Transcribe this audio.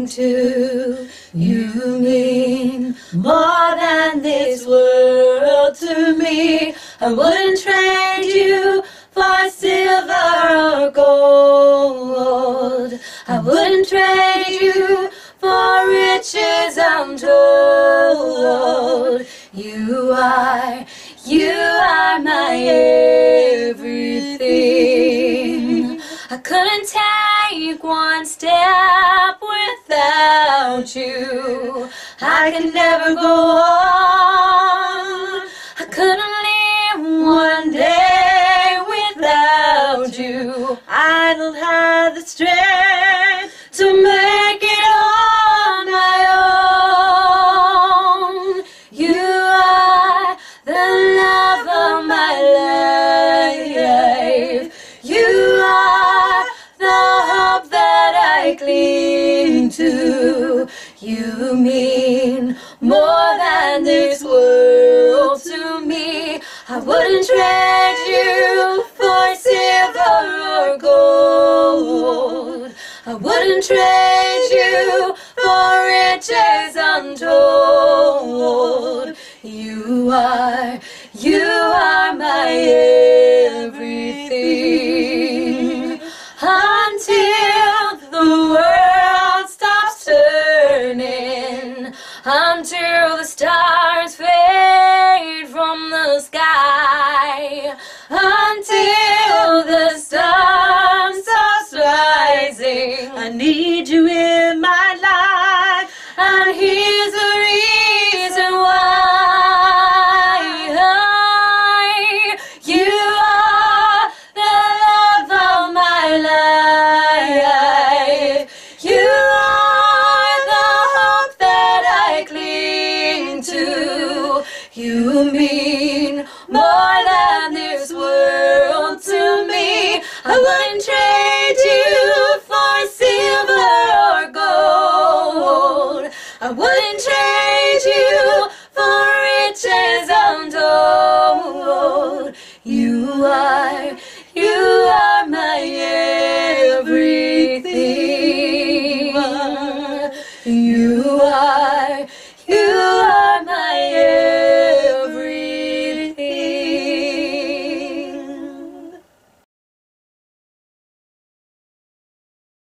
cling to. You mean more than this world to me. I wouldn't trade you for silver or gold. I wouldn't trade you for riches untold. You are my everything. I couldn't take one step without you. I could never go on. I couldn't live one day without you. I don't have the strength to make it on my own. You are the love of my life. You are the hope that I cling to. You mean more than this world to me. I wouldn't trade you for silver or gold. I wouldn't trade you for riches untold. You are my everything. Until the world stops turning, until the stars fade from the sky, until the sun stops rising. I need you in my life, and here's the reason why. You are the love of my life. You are the hope that I cling to. You mean more than this world to me. I wouldn't trade you for silver or gold. I wouldn't trade